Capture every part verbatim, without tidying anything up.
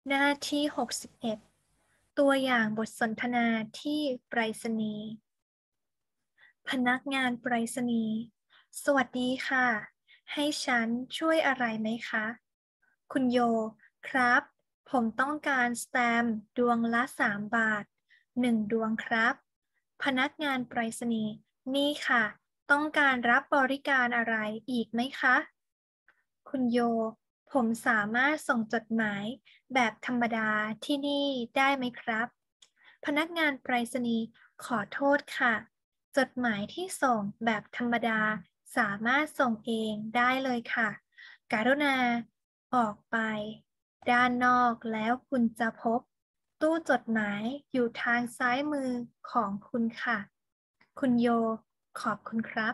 หน้าที่หกสิบเอ็ดตัวอย่างบทสนทนาที่ไปรษณีย์พนักงานไปรษณีย์สวัสดีค่ะ ให้ฉันช่วยอะไรไหมคะ คุณโย ครับ ผมต้องการสแตมป์ดวงละสามบาท หนึ่งดวงครับ พนักงานไปรษณีย์นี่ค่ะ ต้องการรับบริการอะไรอีกไหมคะ คุณโย ผมสามารถส่งจดหมายแบบธรรมดาที่นี่ได้ไหมครับ พนักงานไปรษณีย์ขอโทษค่ะ จดหมายที่ส่งแบบธรรมดาสามารถส่งเองได้เลยค่ะ กรุณาออกไปด้านนอกแล้วคุณจะพบ ตู้จดหมายอยู่ทางซ้ายมือของคุณค่ะ คุณโย ขอบคุณครับ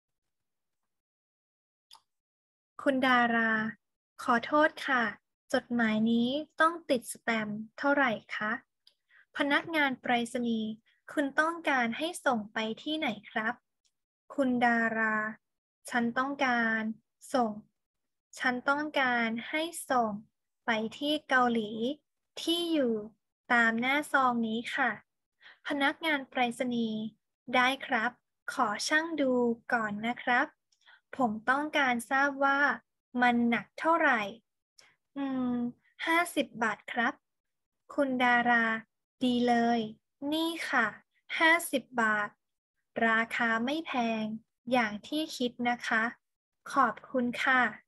คุณดารา ขอโทษค่ะ จดหมายนี้ต้องติดสแตมป์เท่าไหร่คะ พนักงานไปรษณีย์คุณต้องการให้ส่งไปที่ไหนครับ คุณดารา ฉันต้องการส่ง ฉันต้องการให้ส่งไปที่เกาหลีที่อยู่ตามหน้าซองนี้ค่ะ พนักงานไปรษณีย์ได้ครับ ขอชั่งดูก่อนนะครับ ผมต้องการทราบว่ามันหนักเท่าไหร่ อืม ห้าสิบบาทครับ คุณดารา ดีเลย นี่ค่ะ ห้าสิบบาท ราคาไม่แพงอย่างที่คิดนะคะ ขอบคุณค่ะ